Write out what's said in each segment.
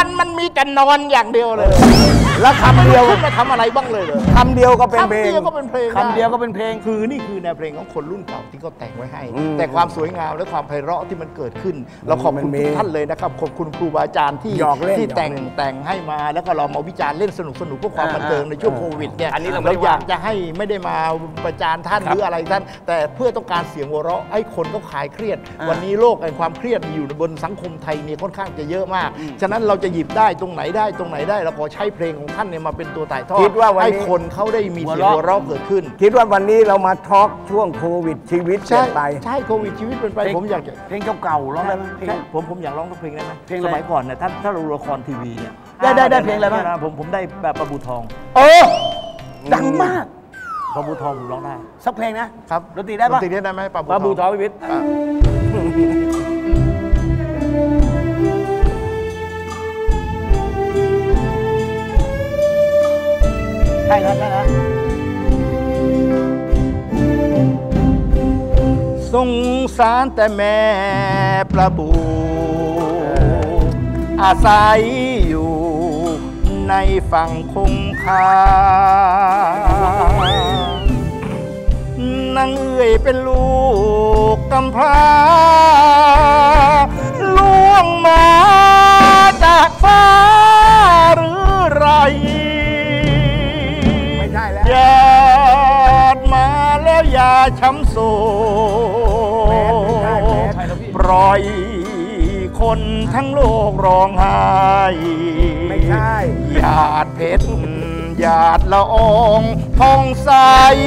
วันมันมีแต่นอนอย่างเดียวเลยแล้วคำเดียวขึ้นมาทำอะไรบ้างเลยเหรอคำเดียวก็เป็นเพลงคำเดียวก็เป็นเพลงคำเดียวก็เป็นเพลงคือนี่คือแนวเพลงของคนรุ่นเก่าที่เขาแต่งไว้ให้ แต่ความสวยงามและความไพเราะที่มันเกิดขึ้น เราขอบคุณทุกท่านเลยนะครับขอบคุณครูบาอาจารย์ที่หยอกเล่นที่หยอกเล่นแต่งให้มาแล้วก็เรามาวิจารณ์เล่นสนุกเพื่อความบันเทิงในช่วงโควิดเนี่ยอันนี้เราไม่เราได้อยาว่ากจะให้ไม่ได้มาประจานท่านหรืออะไรท่านแต่เพื่อต้องการเสียงหัวเราะให้คนเขาคลายเครียด วันนี้โลกแห่งความเครียดอยู่บนสังคมไทยเนี่ยค่อนข้างจะเยอะมากฉะนั้นเราจะหยิบได้ตรงไหนได้เราขอใช้เพลงของท่านเนี่ยมาเป็นตัวถ่ายทอดคิดว่าวันนี้ให้คนเขาได้มีเสียงหัวเราะเกิดขึ้นคิดว่าวันนี้เรามาทอล์กช่วงโควิดชีวิตเปลี่ใช่ยนไปใช่โควิดชีวิตเป็นไปผมอยากจะเพลงเก่าๆร้องได้ไหมเพลงใช่ผมอยากร้องทุกเพลงได้ไหมเพลงอะไรสมัยก่อนเนี่ยถ้าเราละครทีวีเนี่ยได้เพลงอะไรบ้างผมได้แบบปลาบูทองดังมากปลาบูทองผมร้องได้สักเพลงนะครับ ดนตรีได้ปะดนตรีได้ไหมปลาปลาบูบูททออง งพิวิทย์ใช่ครับใช่ครับสงสารแต่แม่ปลาบูอาศัยอยู่ในฝั่งคงคานางเอื้อยเป็นลูกกำพร้าล่วงมาจากฟ้าหรือไรไม่ใช่แล้วหยาดมาแล้วอย่าช้ำโศกปล่อยคนทั้งโลกร้องไห้ไม่ใช่หยาดเพชรหยาดละอองพองใส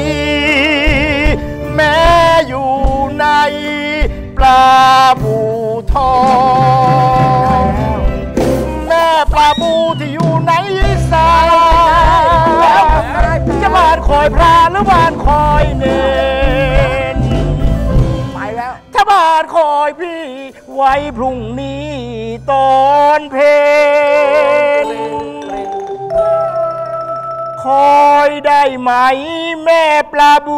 แม้อยู่ในปลาบูทองแม่ปลาบูที่อยู่ในสายจะบานคอยพระหรือบานคอยเนนไปแล้วถ้าบานคอยพี่ไว้พรุ่งนี้ตอนเพลงคอยได้ไหมแม่ปลาบู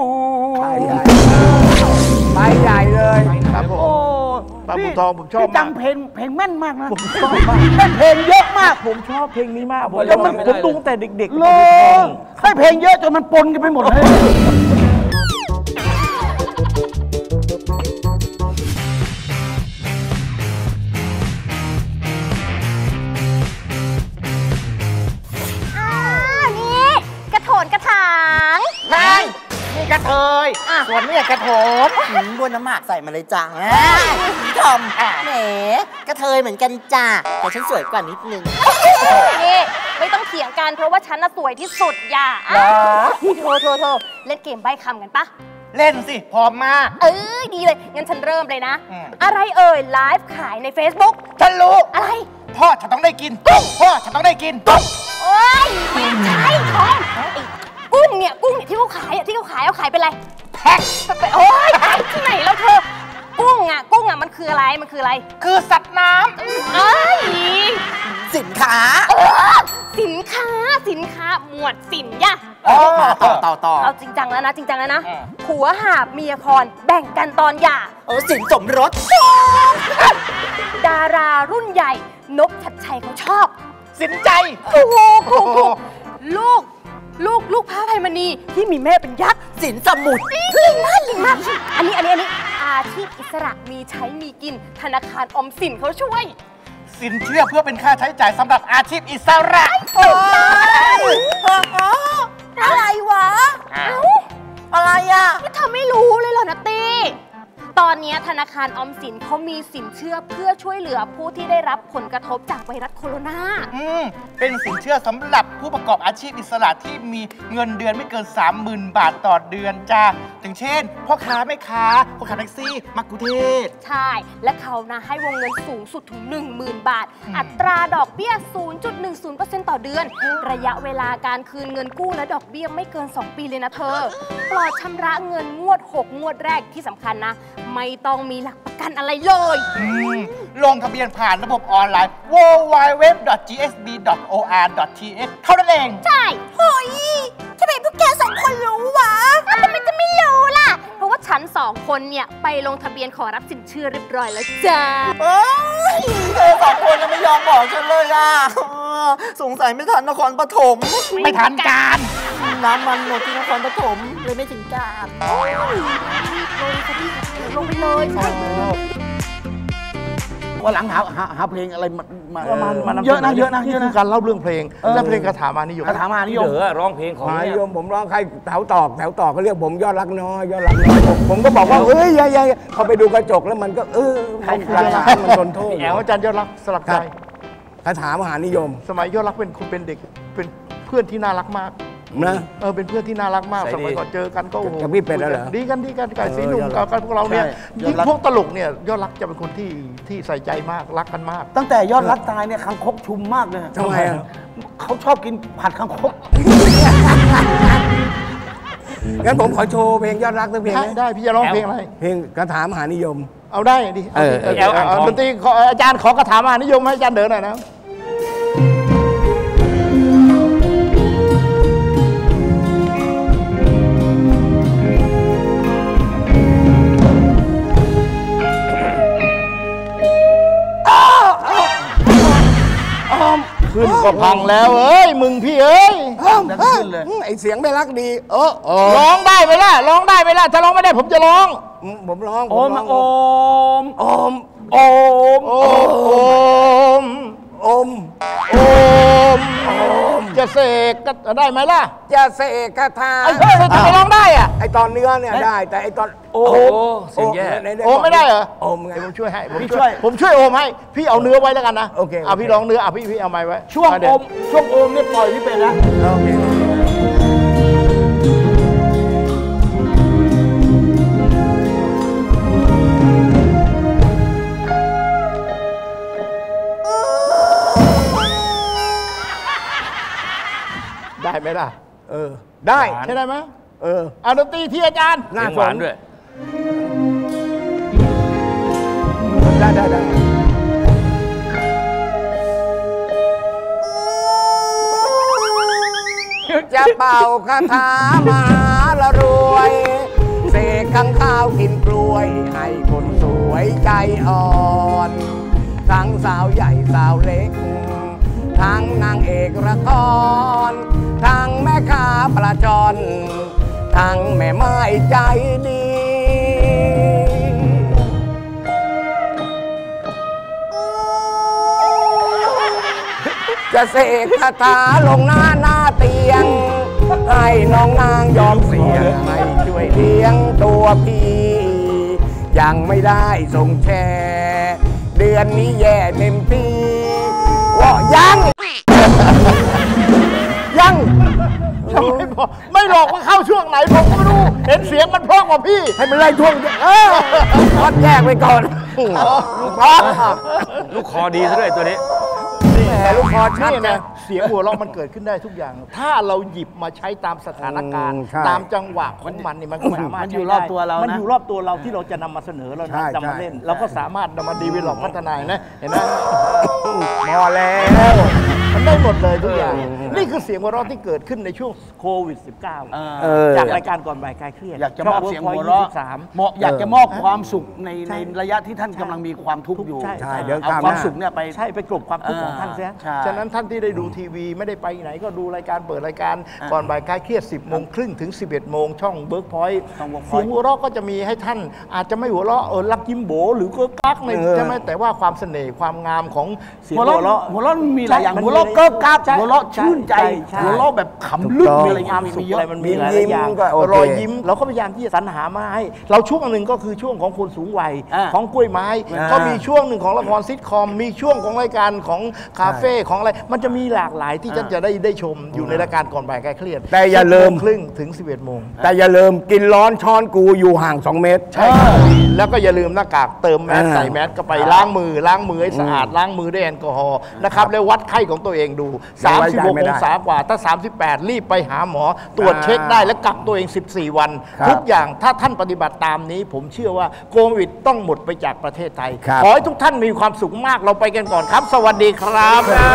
ไปใหญ่เลยครับผมปลาบูทองผมชอบพี่มากจำเพลงแม่นมากนะผมชอบมากเล่นเพลงเยอะมากผมชอบเพลงนี้มากผมแล้วมันผมดูตั้งแต่เด็กๆโลปลาบูทองให้เพลงเยอะจนมันปนกันไปหมดเลยนี่กระโถนกระถางใช่นี่กระเทยส่วนนี่กระโถนบนน้ำหมากใส่มาเลยจ้าทอมแหมกระเทยเหมือนกันจ้าแต่ฉันสวยกว่านิดนึงนี่ไม่ต้องเถียงกันเพราะว่าฉันน่ะสวยที่สุดอย่าโทเล่นเกมใบ้คำกันปะเล่นสิ พร้อมมากดีเลย งั้นฉันเริ่มเลยนะ อะไรเอ่ยไลฟ์ขายใน Facebook ฉันรู้อะไรพ่อฉันต้องได้กินกุ้งพ่อฉันต้องได้กินกุ้งโอ๊ยไม่ใช่ของไอ้กุ้งเนี่ยที่เขาขายเอาขายเป็นอะไรแพ็คโอ๊ยขายที่ไหนแล้วเธอ กุ้งอ่ะมันคืออะไรคือสัตว์น้เอ้ยำสินค้าสินค้าหมวดสินย่ะต่อเอาจริงจังแล้วนะผัวหาบเมียคอนแบ่งกันตอนหย่าสินสมรสดารารุ่นใหญ่นกชัดชัยเขาชอบสินใจถูกลูกพระอภัยมณีที่มีแม่เป็นยักษ์สินสมุทรลิงมากอันนี้อาชีพอิสระมีใช้มีกินธนาคารออมสินเขาช่วยสินเชื่อเพื่อเป็นค่าใช้จ่ายสำหรับอาชีพอิสระอะไรวะอะไรอ่ะนี่เธอไม่รู้เลยเหรอนะตีตอนนี้ธนาคารออมสินเขามีสินเชื่อเพื่อช่วยเหลือผู้ที่ได้รับผลกระทบจากไวรัสโคโรนาเป็นสินเชื่อสำหรับผู้ประกอบอาชีพอิสระที่มีเงินเดือนไม่เกิน 30,000 บาทต่อเดือนจ้าอย่างเช่นพ่อค้าแม่ค้าคนขับแท็กซี่มักคุเทศใช่ และเขานะให้วงเงินสูงสุดถึง 10,000 บาท อัตราดอกเบี้ย 0.10% ต่อเดือน ระยะเวลาการคืนเงินกู้และดอกเบี้ยไม่เกิน 2 ปีเลยนะเธอ ปลอดชำระเงินงวด 6 งวดแรกที่สำคัญนะ ไม่ต้องมีหลักประกันอะไรเลยลงทะเบียนผ่านระบบออนไลน์ www.gsb.or.th เท่านั้นเองใช่เฮ้ยทำไมพวกแก2 คนรู้วะทำไมจะไม่รู้ล่ะ เพราะว่าฉัน2 คนเนี่ยไปลงทะเบียนขอรับสินเชื่อเรียบร้อยแล้วจ้าเธอ2 คนยังไม่ยอมบอกฉันเลยอ่ะสงสัยไม่ทันนครปฐมไม่ทันการน้ำมันหมดที่นครปฐมเลยไม่ถึงการลงไปเลยว่าหลังหาเพลงอะไรมามันเยอะนะนี่คือการเล่าเรื่องเพลงและเพลงคาถามานิยมคาถามานิยมเด๋อร้องเพลงของมาเนี่ยโยมผมร้องใครแถวตอกเขาเรียกผมยอดรักน้อยผมก็บอกว่าเอ้ยอย่าพอไปดูกระจกแล้วมันก็หลักฐานมันทนโทษแอลอาจารย์ยอดรักสลักใจคาถามหานิยมสมัยยอดรักเป็นเด็กเป็นเพื่อนที่น่ารักมากนะเป็นเพื่อนที่น่ารักมากสมัยก่อนเจอกันก็โอ้โหกับพี่เป็ดแล้วเหรอดีกันไก่สีหนุ่มกับพวกเราเนี่ยยิ่งพวกตลกเนี่ยยอดรักจะเป็นคนที่ใส่ใจมากรักกันมากตั้งแต่ยอดรักตายเนี่ยคังคกชุมมากเลยทำไมอ่ะเขาชอบกินผัดคังคกงั้นผมขอโชว์เพลงยอดรักสักเพลงได้พี่จะร้องเพลงอะไรเพลงคาถามหานิยมเอาได้ดิเอาดนตรีอาจารย์ขอกระถามมานิยมให้อาจารย์เดินหน่อยนะขึ้นก็พังแล้วมึงพี่ขึ้นเลยไอเสียงไม่รักดีร้องได้ไหมล่ะร้องได้ไหมล่ะถ้าร้องไม่ได้ผมจะร้องผมร้องโอมโอมโอมโอมโอมโอมโอมจะเสกก็ได้ไหมล่ะจะเสกคาถาไอ้เฮ้ยจะไปร้องได้อะไอตอนเนื้อเนี่ยได้แต่ไอตอนโอ้เสียงแย่โอมไม่ได้เหรอโอมไงผมช่วยให้ผมช่วยโอมให้พี่เอาเนื้อไว้แล้วกันนะโอเคพี่ร้องเนื้อพี่เอาไม้ไว้ช่วงโอมเนี่ยปล่อยพี่เป็นนะโอเคได้ไหมล่ะได้ใช่ได้ไหมเอาดนตรีที่อาจารย์เสียงหวานด้วยได้จะเป่าคาถามาละรวยเสกข้างข้าวกินกล้วยให้คนสวยใจอ่อนทั้งสาวใหญ่สาวเล็กทั้งนางเอกละครทั้งแม่ค้าปลาจอนทั้งแม่ไม้ใจดีจะเสกคาถาลงหน้าเตียงให้น้องนางยอมเสียงให้ช่วยเลี้ยงตัวพี่ยังไม่ได้ส่งแชร์เดือนนี้แย่เต็มที่ว่ายังไม่หลอกว่าเข้าช่วงไหนผมก็ไม่รู้เห็นเสียงมันเพราะกว่าพี่ให้มันไล่ช่วงทอดแยกไปก่อนลูกคอดีซะด้วยตัวนี้แต่ลูกคอชัดนี่นะนะเสียงหัวเราะมันเกิดขึ้นได้ทุกอย่าง ถ้าเราหยิบมาใช้ตามสถานการณ์ใช่ตามจังหวะของมันนี่มันก็สามารถมันอยู่รอบตัวเรานะมันอยู่รอบตัวเราที่เราจะนำมาเสนอเราใช่นำมาเล่นเราก็สามารถนำมาดีเวล็อปพัฒนานะเห็นไหมพอแล้วมันได้หมดเลยทุกอย่างนี่คือเสียงหัวเราะที่เกิดขึ้นในช่วงโควิด -19 จากรายการก่อนบ่ายคลายเครียดอยากจะมอบเสียงหัวเราะ 23 เหมาะอยากจะมอบความสุขในระยะที่ท่านกำลังมีความทุกข์อยู่ใช่ใช่เดี๋ยวเอาตามความหน้าสุขเนี่ยไปใช่ไปกลบความทุกข์ของท่านเสียใช่ฉะนั้นท่านที่ได้ดูทีวีไม่ได้ไปไหนก็ดูรายการเปิดรายการก่อนบ่ายคลายเครียด 10 โมงครึ่งถึง 11 โมงช่องเบิร์กพอยต์ช่อง Workpoint เสียงหัวเราะก็จะมีให้ท่านอาจจะไม่หัวเราะลักยิ้มโบหรือก็กักในใช่ไหมแต่ว่าความเสน่ห์ความงามของเสียงหัวหัวเราะเราะหัวเราะมันมีหลายอย่างใช่หัวเราะเกิกกักใช่หัวเราะชื่นใจใช่หัวเราะแบบขำลึกถูกต้องอะไรมีความมีสุขเยอะไรอะมันมีหลายๆอย่างยิ้มก็โอเครอยยิ้มเราก็พยายามที่จะสรรหามาให้เราช่วงหนึ่งก็คือช่วงของคนสูงวัยของกล้วยไม้ ก็มีช่วงหนึ่งของละครซิทคอมมีช่วงของรายการของคาเฟ่ของอะไรมันจะมีหลากหลายที่ท่านจะได้ชมอยู่ในรายการก่อนบ่ายคลายเครียดแต่อย่าลืม 10 โงครึ่งถึง 11 โมงแต่อย่าลืมกินร้อนช้อนกูอยู่ห่าง 2 เมตรใช่แล้วก็อย่าลืมหน้ากากเติมแมสใส่แมสก็ไปล้างมือให้สะอาดล้างมือด้วยแอลกอฮอล์นะครับแล้ววัดไข้ของตัวเองดูยังไว้ใจไม่ 36 ได้องศากว่าถ้า 38 รีบไปหาหมอ ตรวจเช็คได้และกักตัวเอง 14 วันครับทุกอย่างถ้าท่านปฏิบัติตามนี้ ผมเชื่อว่าโควิดต้องหมดไปจากประเทศไทยครับขอให้ทุกท่านมีความสุขมากเราไปกันก่อนครับ สวัสดีครับ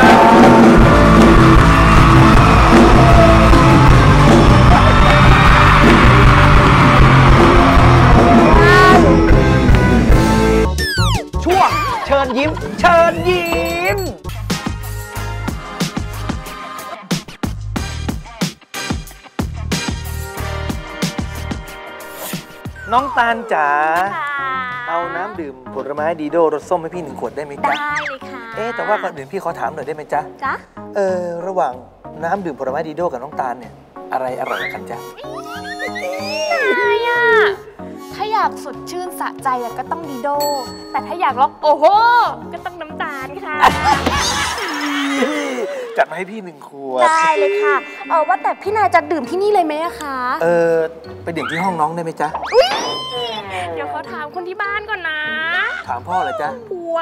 ช่วงเชิญยิ้ม เชิญยิ้มน้องตาลจ๋าค่ะเอาน้ำดื่มผลไม้ดีโดรสส้มให้พี่1 ขวดได้ไหมจ๊ะได้เลยค่ะแต่ว่าก่อนอื่นพี่ขอถามหน่อยได้ไหมจ๊ะจ๊ะระหว่างน้ำดื่มผลไม้ดีโดกับน้องตาลเนี่ยอะไรอร่อยกว่ากันจ๊ะได้อะถ้าอยากสดชื่นสะใจอะก็ต้องดีโด แต่ถ้าอยากล็อกโอ้โห ก็ต้องน้ำตาลค่ะจัดมาให้พี่1 ขวดได้เลยค่ะว่าแต่พี่นายจะดื่มที่นี่เลยไหมอะคะไปดื่มที่ห้องน้องได้ไหมจ๊ะเดี๋ยวเขาถามคนที่บ้านก่อนนะถามพ่อเหรอจ๊ะผัว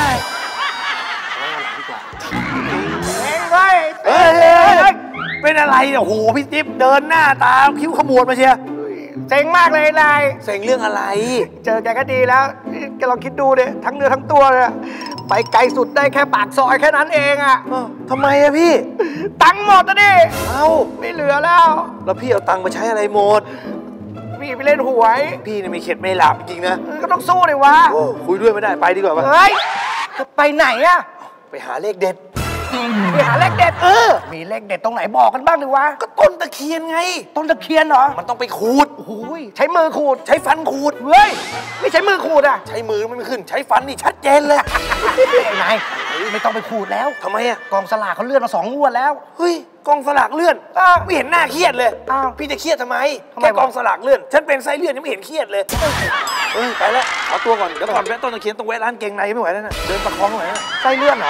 เป็นอะไรเนี่ยโอ้โหพี่จิ๊บเดินหน้าตาคิ้วขมวดมาเชียร์เซ็งมากเลยนายเซ็งเรื่องอะไรเจอแกก็ดีแล้วแกลองคิดดูดิทั้งเนื้อทั้งตัวเลยไปไกลสุดได้แค่ปากซอยแค่นั้นเองอะทำไมอะพี่ตังค์หมดนะดิเอ้าไม่เหลือแล้วแล้วพี่เอาตังค์มาใช้อะไรหมดพี่ไปเล่นหวยพี่เนี่ยไม่เข็ดไม่หลับจริงๆนะก็ต้องสู้เลยวะโอ้คุยด้วยไม่ได้ไปดีกว่าปะเฮ้ยจะไปไหนอะไปหาเลขเด็ดไปหาเลขเด็ดมีเลขเด็ดตรงไหนบอกกันบ้างดิวะก็ต้นตะเคียนไงต้นตะเคียนเหรอมันต้องไปขูดโอ้ยใช้มือขูดใช้ฟันขูดเฮ้ยไม่ใช้มือขูดอะใช้มือมันไม่ขึ้น ใช้ฟันนี่ชัดเจนเลยไอ้นายไม่ต้องไปขูดแล้วทำไมอะกองสลากเขาเลื่อนมา2 งวดแล้วเฮ้ยกองสลากเลื่อนไม่เห็นหน้าเครียดเลยอ้าวพี่จะเครียดทำไมทำไมแค่วะกองสลากเลื่อน ฉันเป็นไส้เลื่อนยังไม่เห็นเครียดเลยไปแล้วขอตัวก่อน เดี๋ยวก่อนแวะต้นตะเคียนต้องแวะร้านเกงในไม่ไหวแล้วนะเดินประคองไม่ไหวแล้วไส้เลื่อนเหรอ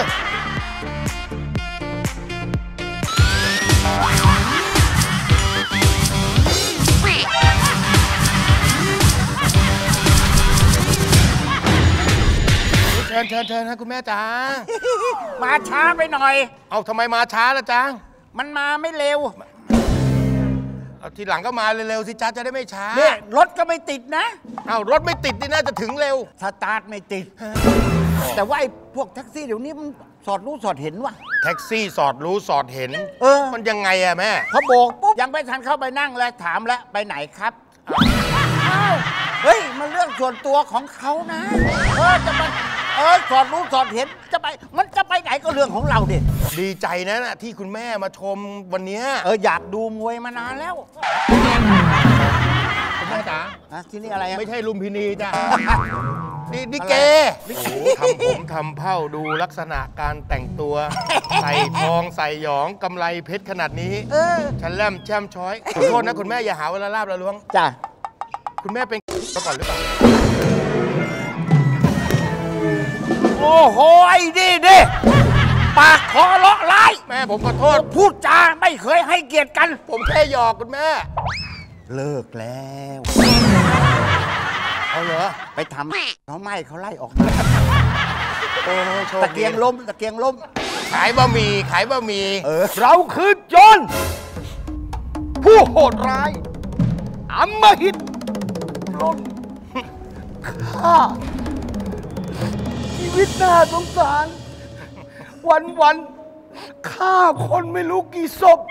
เชิญฮะคุณแม่จ๋ามาช้าไปหน่อยเอาทำไมมาช้าล่ะจ๊ะมันมาไม่เร็วเอาทีหลังก็มาเร็วๆสิจ๊ะจะได้ไม่ช้าเนี่ยรถก็ไม่ติดนะเอารถไม่ติดนี่น่าจะถึงเร็วสตาร์ทไม่ติด แต่ว่าไอ้พวกแท็กซี่เดี๋ยวนี้มันสอดรู้สอดเห็นว่ะแท็กซี่สอดรู้สอดเห็น มันยังไงอะแม่พอโบกปุ๊บยังไม่ทันเข้าไปนั่งเลยถามแล้วไปไหนครับอ้าวเฮ้ยมันเรื่องส่วนตัวของเขานะจะมาสอดรู้สอดเห็นมันจะไปไหนก็เรื่องของเราดิดีใจนะที่คุณแม่มาชมวันเนี้ยอยากดูมวยมานานแล้วคุณแม่จ๋าที่นี่อะไรอะไม่ใช่ลุมพินีจ้ะนี่เกโอ้โหทำผมทำเผ้าดูลักษณะการแต่งตัว ใส่ทองใส่หยองกำไรเพชรขนาดนี้ฉันแลมแช่มช้อยขอโทษนะคุณแม่อย่าหาเวลาลาบละล้วงจ้ะคุณแม่เป็นมาก่อนหรือเปล่าโอ้โหไอ้ดิปากคอเลาะร้ายแม่ผมขอโทษพูดจาไม่เคยให้เกียรติกันผมแค่หยอกคุณแม่เลิกแล้วเอาเหรอไปทำเขาไม่เขาไล่ออกมาโอ้โชคตะเกียงล้มตะเกียงล้มขายบะหมี่ขายบะหมี่เราคือโจรผู้โหดร้ายอำมหิตปล้นฆ่าชีวิตน่าสงสาร วันฆ่าคนไม่รู้กี่ศพ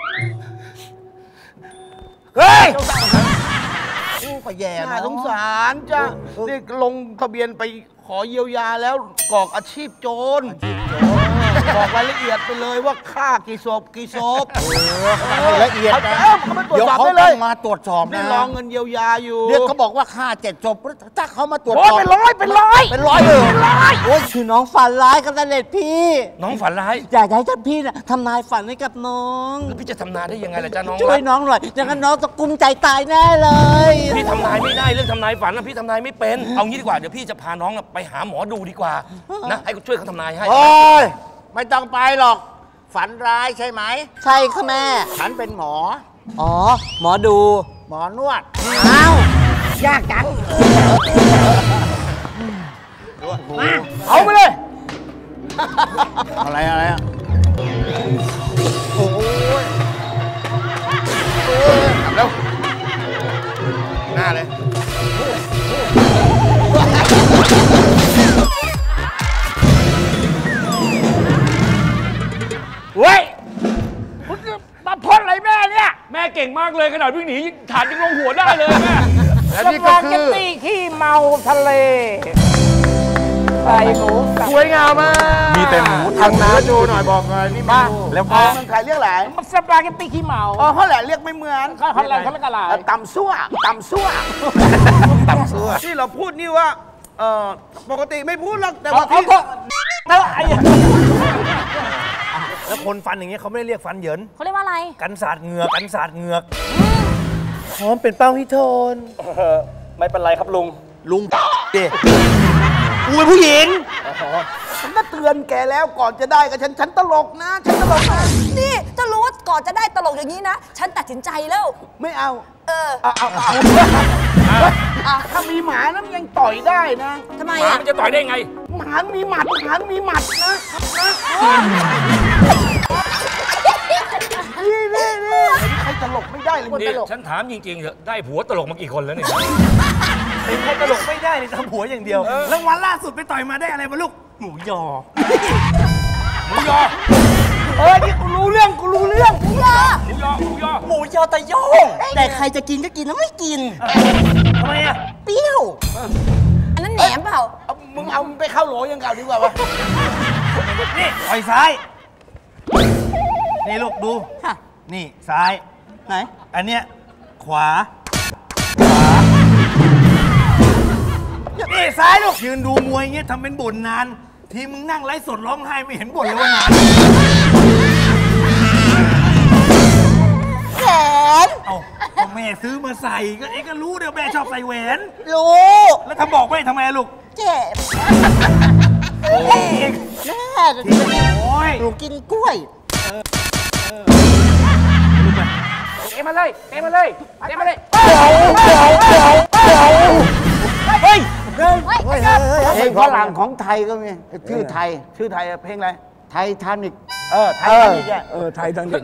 เฮ้ยก็แย่น่าเนาะสงสารจ้ะนี่ลงทะเบียนไปขอเยียวยาแล้วกรอกอาชีพโจรบอกรายละเอียดไปเลยว่าฆ่ากี่ศพละเอียดนะเขามาตรวจเดี๋ยวสอบเขาได้เลต้อย งมาตรวจสอบนี่นะรองเงินเยียวยาอยู่เดี๋ยวเขาบอกว่าฆ่า7 ศพถ้าเขามาตรวจโอ้สอบเป็นร้อยเป็นร้อยโอ้ยคือน้องฝันร้ายกับเสด็จพี่น้องฝันร้ายอยากให้ท่านพี่น่ะทำนายฝันให้กับน้องแล้วพี่จะทำนายได้ยังไงล่ะจ๊ะน้องช่วยรักน้องหน่อยอย่างนั้นน้องจะกุมใจตายแน่เลยพี่ทำนายไม่ได้เรื่องทำนายฝันนะพี่ทำนายไม่เป็น เอางี้ดีกว่าเดี๋ยวพี่จะพาน้องไปหาหมอดูดีกว่านะให้เขาช่วยเขาทำนายให้โอ้ยไม่ต้องไปหรอก ฝันร้ายใช่ไหม ใช่ค่ะแม่ ฉันเป็นหมอ อ๋อ หมอดู หมอนวด อ้าวยากจังเอาไปเลยอะไรอะแล้วหน้าเลยเว้ยคุณมาพ่นอะไรแม่เนี่ยแม่เก่งมากเลยขนาดวิ่งหนีฐานยังลงหัวได้เลยแม่และนี่ก็คือตีขี้เมาทะเลใส่หมูสับสวยงามมากมีแต่หมูทางน้ำดูหน่อยบอกหน่อยนี่มาแล้วพอเมืองไทยเรียกอะไรมันสปาเกตตี้ขี้เมาอ๋อเขาแหละเรียกไม่เหมือนเขาเรียกอะไรตำซั่วที่เราพูดนี่ว่าปกติไม่พูดหรอกแต่ว่าเขาก็อะไรแล้วคนฟันอย่างเงี้ยเขาไม่ได้เรียกฟันเหยินเขาเรียกว่าอะไรกันสาดเหงือกกันสาดเหงือกพร้อมเป็นเป้าพิโทนไม่เป็นไรครับลุงลุงเด็กูเป็นผู้หญิงฉันก็เตือนแกแล้วก่อนจะได้กับฉันตลกนะฉันตลกนะนี่ถ้ารู้ว่าก่อนจะได้ตลกอย่างนี้นะ ฉันตัดสินใจแล้วไม่เอาเอาถ้ามีหมานั้นยังต่อยได้นะทำไมหมาอ่ะมันจะต่อยได้ไงหมามีหมัดนะนี่ใครตลกไม่ได้เลยนี่ฉันถามจริงๆเถอะได้ผัวตลกมากี่คนแล้วเนี่ยเป็นใครตลกไม่ได้เลยทำผัวอย่างเดียวรางวัลล่าสุดไปต่อยมาได้อะไรมาลูกหมูยอหมูยอนี่กูรู้เรื่องหมูยอตะโยงแต่ใครจะกินก็กินแล้วไม่กินทำไมอ่ะเปรี้ยว อันนั้นแหนมเปล่ามึงเอาไปเข้าโหลยังเก่าดีกว่าวะนี่ต่อยซ้าย นี่ลูกดูค่ะนี่ซ้ายไหนอันเนี้ยขวา นี่ซ้ายลูกยืนดูมวยเงี้ยทำเป็นบ่นนาน ทีมึงนั่งไลฟ์สดร้องไห้ไม่เห็นบ่นเลยว่านานแหวนเอ้าก็แม่ซื้อมาใส่ก็เอ็งก็รู้เดี๋ยวแม่ชอบใส่แหวนรู้แล้วถ้าบอกแม่ทำไมอะลูกเจ็บโอ้ยแม่โอ้ยหนูกินกล้วยเอ็มาเลยเอ็มาเลยเอ็มาเลยเฮ้ยเพลงฝรั่งของไทยก็มีชื่อไทยชื่อไทยเพลงอะไรไททานิกไทยทานิกไทยทางนี้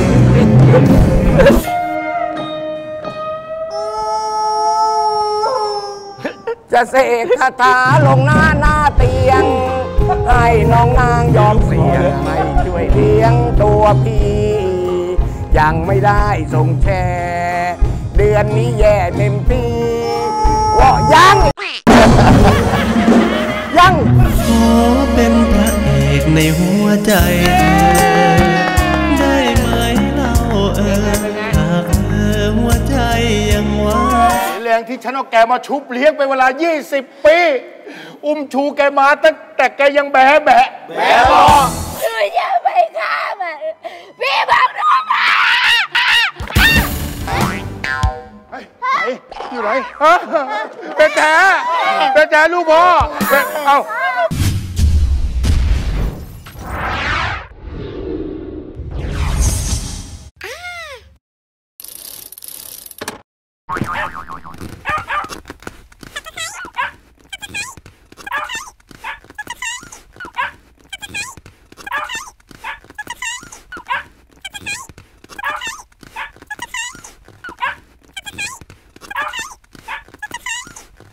จะเสกคาถาลงหน้าเตียง ให้น้องนางยอมเสียงให้ช่วยเลี้ยงตัวพี่ยังไม่ได้ส่งแชร์เดือนนี้แย่เต็มที่ว่ายังขอเป็นพระเอกในหัวใจได้ไหมเล่าหากเธอหัวใจยังว่างแรงที่ฉันเอาแกมาชุบเลี้ยงไปเวลา 20 ปี อุ้มชูแกมาตั้งแต่แกยังแบะบอหนูจะไปฆ่ามันพี่บอกหนูมาอยู่ไหนฮะเป็นแท้ลูกพ่อเอ้า